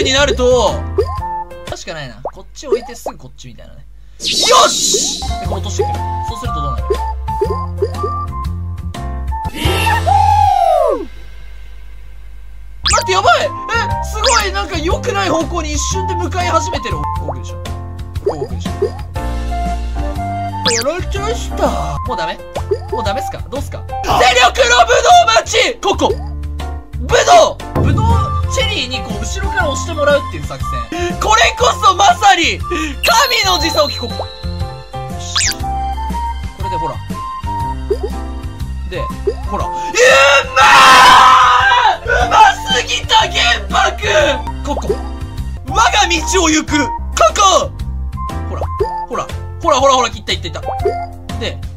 風になると、確かないな。こっち置いてすぐこっちみたいなね。よしで、こう落としてくる。そうするとどうなる？待って、やばい！すごいなんか良くない方向に一瞬で向かい始めてる。奥でしょ。奥でしょ。やられちゃいした。もうダメ？もうダメっすか？どうっすか？全力のブドウ待ち！ここブドウチェリーにこう後ろから押してもらうっていう作戦。これこそまさに神の自走機。ここ。よし。これでほら。で、ほら。うますぎた玄白！ここ。我が道を行く！ここ！ほら。ほら、切った。で、